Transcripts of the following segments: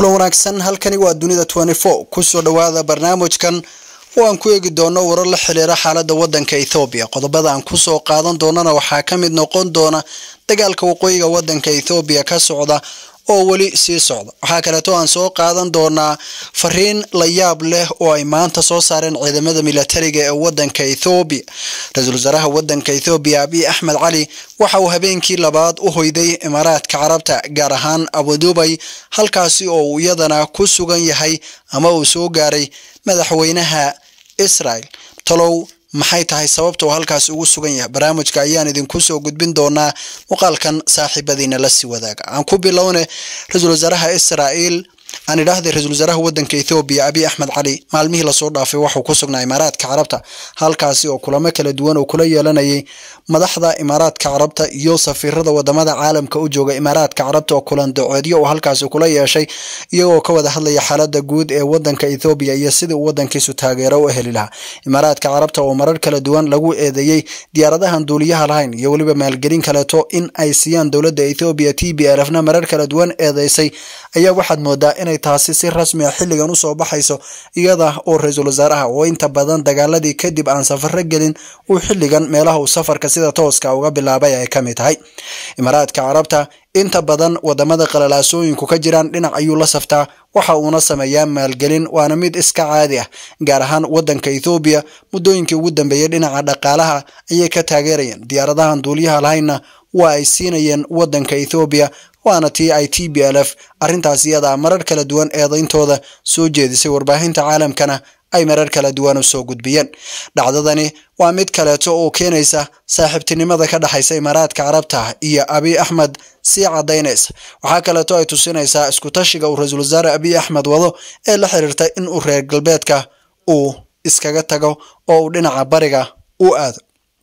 kulan wanaagsan halkani waa dunida 24 ku soo dhawaada barnaamijkan oo aan ku eegi doono warar la xiriira xaaladda wadanka Ethiopia qodobada aan ku soo qaadan doonana waxa kamid noqon doona dagaalka waqooyiga wadanka Ethiopia ka socda oo wali sii socda waxa kale oo aan soo qaadan doona fariin la yaab leh oo ay maanta soo saareen ciidamada militariga ee wadanka Ethiopia ra'iisul wasaaraha wadanka Ethiopia Abiy Ahmed Ali waxa uu habeenkii labaad u hoyday Imaaraadka Carabta gaar ahaan Abu Dhabi halkaasi oo uu iyadana ku sugan yahay ama uu soo gaaray madaxweynaha Israel talow maxay tahay sababta uu halkaas ugu sugan yahay barnaamijka ayaan idinku soo gudbin doonaa muuqaalkan saaxiibadiina la sii wadaaga aan ku bilowne ra'iisul wasaaraha Israel aan idhaahday ra'iisul wasaaraha wadanka Ethiopia Abiy Ahmed Ali maalmihii la soo dhaafay waxa uu ku sugnaa Imaaraadka Carabta halkaasi oo kulamo kala duwan oo kula yeelanayay madaxda Imaaraadka Carabta iyo safiirada wadamada caalamka u jooga Imaaraadka Carabta oo kulan docoodiyo oo halkaas kula yeeshay iyagoo ka wada hadlaya xaaladda guud ee wadanka Ethiopia iyo sida uu wadankiisu taageero u heli lahaa Imaaraadka Carabta oo marar kala duwan lagu eedeeyay diyaaradahan duuliyaha lahayn iyo waliba maalgelin kale to in ay siiyaan dawladda Ethiopia TPLF-na marar kala duwan eedeysay ayaa waxaad moodaa inay taasi si rasmi ah xilligan u soo baxayso iyada oo ra'iisul wasaaraha oo inta badan dagaaladii kadib aan safar gelin uu xilligan meelaha uu safarka sida tooska uga bilaabay ay kamid tahay Imaaraadka Carabta inta badan wadamada qalalaasooyinku ka jiraan dhinac ayuu la saftaa waxa uu na sameeyaa maalgelin waana mid iska caadi ah gaar ahaan wadanka Ethiopia muddooyinkii ugu dambeeyay dhinaca dhaqaalaha ayay ka taageerayeen diyaaradahan duuliyaha lahayna waa ay siinayeen wadanka Ethiopia waana TPLF arintaas iyada marar kala duwan eedayntooda soo jeedisay warbaahinta caalamkana ay marar kala duwan u soo gudbiyeen dhacdadani waa mid kale oo keenaysa saaxiibtinimada ka dhaxaysa Imaaraadka Carabta iyo Abiy Ahmed si cadeynaysa waxa kale oo ay tusinaysaa isku tashiga uu ra'iisul wasaare Abiy Ahmed wado ee la xiriirta in uu reer galbeedka uu iskaga tago oo uu dhinaca bariga u aado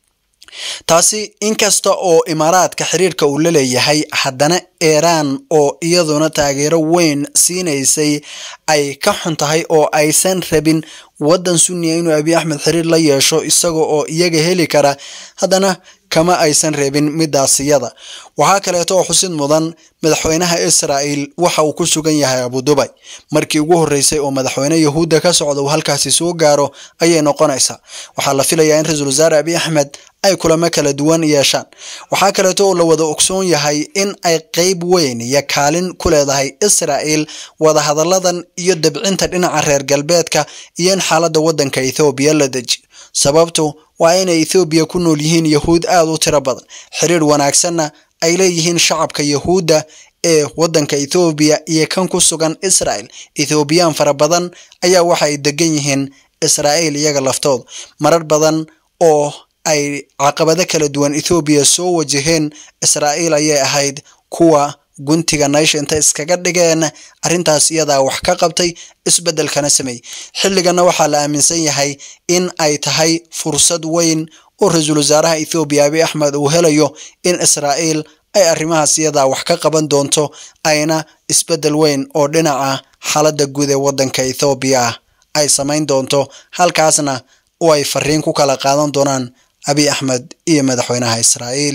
taasi inkasta oo Imaaraadka xiriirka uu leeyahay haddana Iran oo iyaduna taageero weyn siinaysay ay ka xun tahay oo aysan rabin wadan Sunni inuu Abiy Ahmed xiriir la yeesho isagoo oo iyaga heli kara haddana kama aysan reebin midaasiyada waxa kale oo xusid mudan madaxweynaha Israel waxa uu ku sugan yahay Abu Dhabi markii ugu horeysay oo madaxweyne Yahuuda ka socdo halkaasi soo gaaro ayay noqonaysaa waxa la filayaa in ra'iisul wasaare Abiy Ahmed ay kulamo kala duwan yeeshaan waxa kale oo la wada ogsoon yahay in ay qayb weyn iyo kaalin ku leedahay Israel wada hadaladan iyo dabcinta dhinaca reer galbeedka iyo xaaladda wadanka Ethiopia la deji sababtu waa in Ethiopia ku nool yihiin Yahuud aad u tiro badan xiriir wanaagsanna ay leeyihiin shacabka Yahuuda ee wadanka Ethiopia iyo kan ku sugan Israel Ethiopian fara badan ayaa waxa ay degan yihiin Israel iyaga laftooda marar badan oo ay caqabado kala duwan Ethiopia soo wajaheen Israel ayay ahayd kuwa guntiga nayshinta iskaga dhigeen arintaas iyada wax ka qabtay isbedelkana sameey xilligana waxa la aaminsan yahay in ay tahay fursad weyn oo ra'iisul wasaaraha Ethiopia Abiy Ahmed uu helayo in Israel ay arrimahaas iyada wax ka qaban doonto ayna isbedel weyn oo dhinaca xaaladda guud ee wadanka Ethiopia ay sameyn doonto halkaasna oo ay fariin ku kala qaadan doonaan Abiy Ahmed iyo madaxweynaha Israel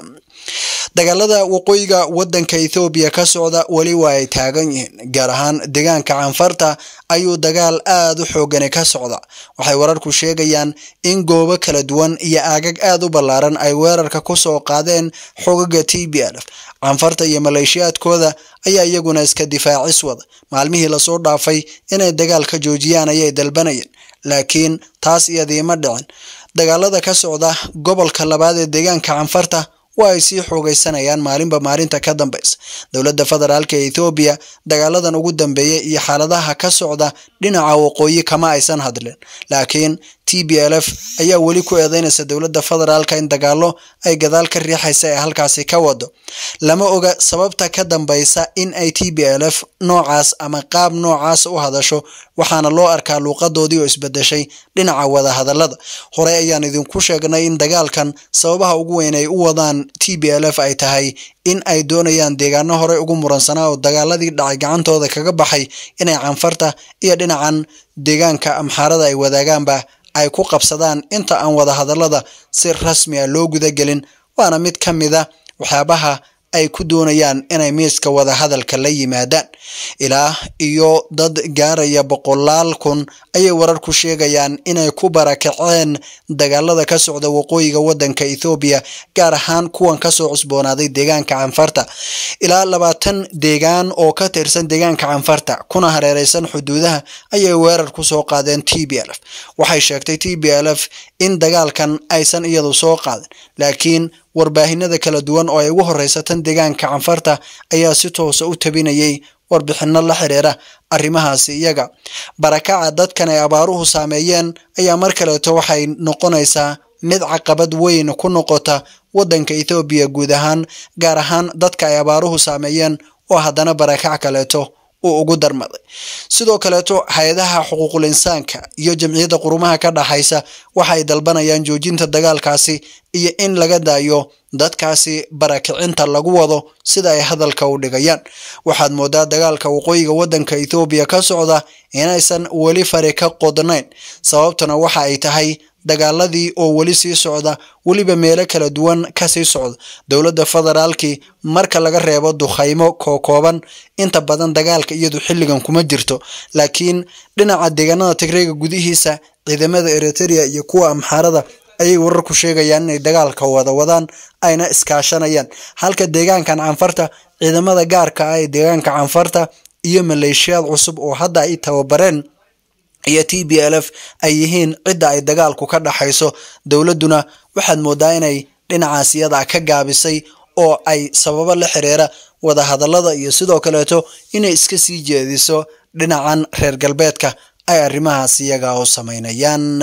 dagaalada waqooyiga wadanka Ethiopia ka socda wali waa ay taagan yihiin gaar ahaan deegaanka Canfarta ayuu dagaal aad u xoogan ka socda waxay wararku sheegayaan in goobo kala duwan iyo aagag aad u ballaaran ay weerarka ku soo qaadeen xogaga TPLF Canfarta iyo maleeshiyaadkooda ayaa iyaguna iska difaacis wada maalmihii la soo dhaafay inay dagaal ka joojiyaan ayay dalbanayeen laakiin taas iyadii ma dhicin dagaalada ka socda gobolka labaad ee deegaanka Canfarta waa ay sii xoogaysanayaan maalinba maalinta ka dambaysa dawladda federaalka Ethiopia dagaaladan ugu dambeeyay iyo xaaladaha ka socda dhinaca waqooyi kama aysan hadleen laakiin TPLF ayaa wali ku eedeynaysa dawladda federaalka in dagaalo ay gadaal ka riixaysa ee halkaasi ka wado lama oga sababta ka dambaysa in ay TPLF noocaas ama qaab noocaas u hadasho waxaana loo arkaa luuqadoodii oo isbedeshay dhinaca wada hadalada hore ayaan idinku sheegnay in dagaalkan sababaha ugu weyn ay u wadaan TPLF ay tahay in ay doonayaan deegaano hore ugu muransanaa oo dagaaladii dhacay gacantooda kaga baxay inay Canfarta iyo dhinacan deegaanka Amxaarada ay wadaaganba ay ku qabsadaan inta aan wada hadalada si rasmi ah loo guda gelin waana mid kamida waxyaabaha ay ku doonayaan inay miiska wada hadalka la yimaadaan. ilaa iyo dad gaaraya 100,000 ayay wararku sheegayaan inay ku barakaceen dagaalada ka socda waqooyiga wadanka Ethiopia, gaar ahaan kuwan ka soo cusboonaaday deegaanka Canfarta. ilaa 20 deegaan oo ka tirsan deegaanka Canfarta kuna hareeraysan xuduudaha ayay weerar ku soo qaadeen TPLF. waxay sheegtay TPLF in dagaalkan aysan iyadu soo qaadin, laakiin warbaahinada kala duwan oo ay ugu horeysatan deegaanka Canfarta ayaa si toos ah u tabinayay warbixino la xiriira arrimahaas iyaga. barakaca dadkan ay abaaruhu saameeyeen ayaa mar kale waxay noqonaysaa mid caqabad weyn ku noqota wadanka Ethiopia guud ahaan, gaar ahaan dadka ay abaaruhu saameeyeen oo haddana barakac kaleeto oo ugu darmaday. sidoo kale hay'adaha xuquuqul insaanka iyo jamciyadda qurumaha ka dhaxaysa waxay dalbanayaan joojinta dagaalkaasi iyo in laga daayo dadkaasi barakicinta lagu wado sida ay hadalka u dhigayaan. waxaad moodaa dagaalka waqooyiga wadanka Ethiopia ka socda inaysan wali fare ka qodnayn, sababtuna waxa ay tahay dagaaladii oo wali sii socda, waliba meelo kala duwan ka sii socda. dowladda federaalki marka laga reebo dukhaymo kooban, inta badan dagaalka iyadu xilligan kuma jirto, laakiin dhinaca deegaanada Tigreega gudihiisa ciidamada Eritrea iyo kuwa Amxaarada ayay wararku sheegayaan inay dagaalka wadaan ayna iskaashanayaan, halka deegaankan Canfarta ciidamada gaarka ah ee deegaanka Canfarta iyo maleeshiyad cusub oo hadda ay tababareen iyo TPLF ay yihiin cidda ay dagaalku ka dhaxayso. dowladuna waxaad moodaa inay dhinacaas iyada ka gaabisay oo ay sababo la xiriira wada hadallada iyo sidoo kaleeto inay iska sii jeediso dhinacan reer galbeedka ay arrimahaas iyaga oo sameynayaan.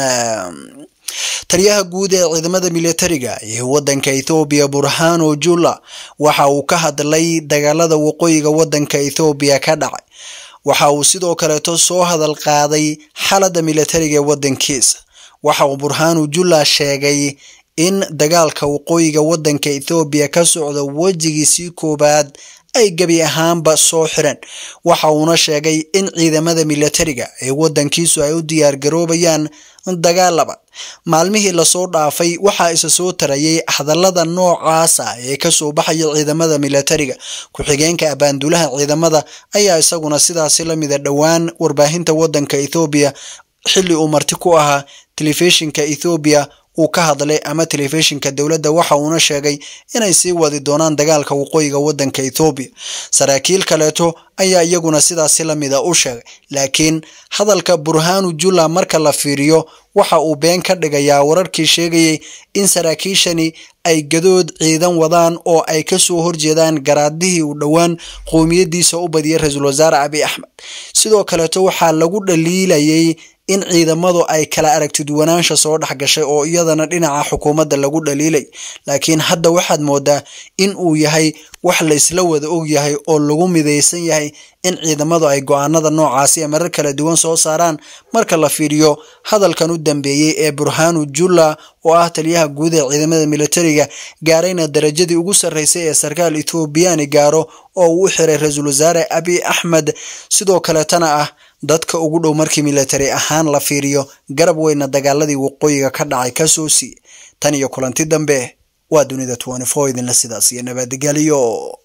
taliyaha guud ee ciidamada militariga ee wadanka Ethiopia Burhanu Julla waxa uu ka hadlay dagaalada waqooyiga wadanka Ethiopia ka dhacay. waxa uu sidoo kale soo hadal qaaday xaaladda militariga wadankiisa. waxa uu Burhanu Julla sheegay in dagaalka waqooyiga wadanka Ethiopia ka socda wajigiisii koobaad ay gabi ahaanba soo xireen. waxa uuna sheegay in ciidamada militariga ee wadankiisu ay u diyaar garoobayaan dagaal labaad. maalmihii la soo dhaafay waxa isa soo tarayay hadallada noocaas ah ee ka soo baxaya ciidamada militariga. ku-xigeenka abaandulaha ciidamada ayaa isaguna sidaas la mid ah dhawaan warbaahinta wadanka Ethiopia xilli uu marti ku ahaa telefishinka Ethiopia uu ka hadlay ama telefishinka dawladda. waxa uuna sheegay inay sii wadi doonaan dagaalka waqooyiga wadanka Ethiopia. saraakiil kaleeto ayaa iyaguna sidaas la mid ah u sheegay, laakiin hadalka Burhanu Julla marka la fiiriyo waxa uu been ka dhigayaa wararkii sheegayay in saraakiishani ay gadood ciidan wadaan oo ay ka soo horjeedaan garaadihii u dhawaan qoomiyadiisa u badiyay Ra'iisul Wasaare Abiy Ahmed. sidoo kaleeto waxaa lagu dhaliilayay in ciidamadu ay kala aragti duwanaansho soo dhaxgashay oo iyadana dhinaca xukuumadda lagu dhaliilay, laakiin hadda waxaad moodaa in uu yahay wax la isla wada og yahay oo lagu midaysan yahay in ciidamadu ay go'aanada noocaasi ah marar kala duwan soo saaraan. marka la fiiriyo hadalkan u dambeeyay ee Burhanu Julla oo ah taliyaha guud ee ciidamada militariga gaarayna darajadii ugu sareysay ee sarkaal Ethiopian gaaro oo uu xiray Ra'iisul Wasaare Abiy Ahmed, sidoo kale tana ah dadka ugu dhow markii military ahaan la fiiriyo garab weyna dagaaladii waqooyiga ka dhacay ka soo sii. tan iyo kulanti dambe waa Dunida 24 idin la sidaas iyo nabadgelyo.